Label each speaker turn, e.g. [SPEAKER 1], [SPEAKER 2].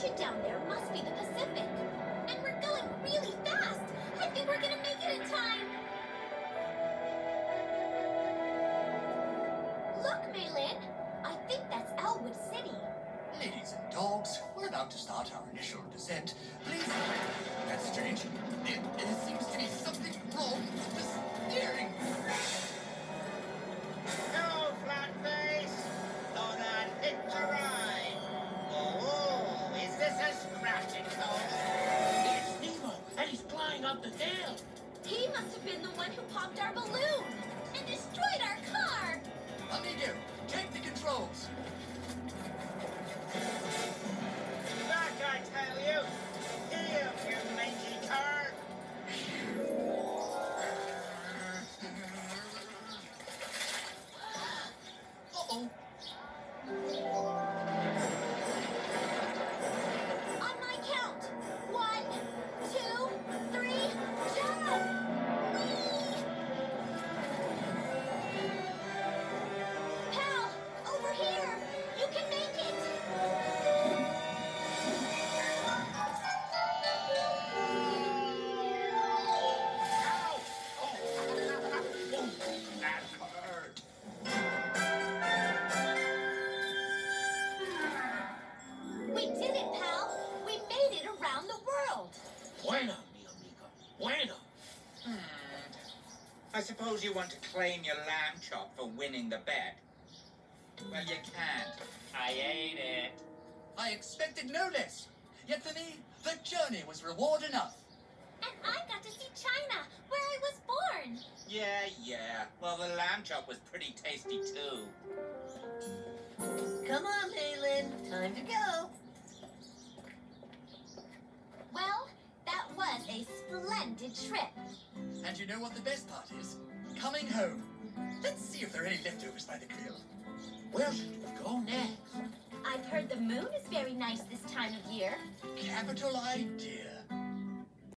[SPEAKER 1] ocean down there must be the Pacific. And we're going really fast. I think we're gonna make it in time. Look, Maylin. I think that's Elwood City.
[SPEAKER 2] Ladies and dogs, we're about to start our initial descent. Please. That's strange. There seems to be something wrong with the steering.
[SPEAKER 3] Hello, Flatface. Thought I'd hitch a ride. Oh, is this a scratching cone?
[SPEAKER 4] It's Nemo, and he's flying up the hill.
[SPEAKER 1] He must have been the one who popped our balloon and destroyed our car.
[SPEAKER 2] Honeydew, take the controls.
[SPEAKER 3] Back, I tell you. Here, you mangy car.
[SPEAKER 2] Uh-oh.
[SPEAKER 1] On my count. 1, 2, 3, jump! Whee! Pal, over here. You can make it.
[SPEAKER 3] Ow! Oh, that hurt.
[SPEAKER 1] We did it, pal. We made it around the world.
[SPEAKER 4] Bueno, mi amigo, bueno.
[SPEAKER 3] I suppose you want to claim your lamb chop for winning the bet. Well, you can't. I ate it.
[SPEAKER 2] I expected no less. Yet for me, the journey was reward enough.
[SPEAKER 1] And I got to see China, where I was born.
[SPEAKER 3] Yeah. Well, the lamb chop was pretty tasty, too.
[SPEAKER 5] Come on, Maylin. Time to go.
[SPEAKER 1] Well, that was a splendid trip.
[SPEAKER 2] And you know what the best part is? Coming home. Let's see if there are any leftovers by the grill.
[SPEAKER 4] Where should we go next?
[SPEAKER 1] I've heard the moon is very nice this time of year.
[SPEAKER 2] Capital idea.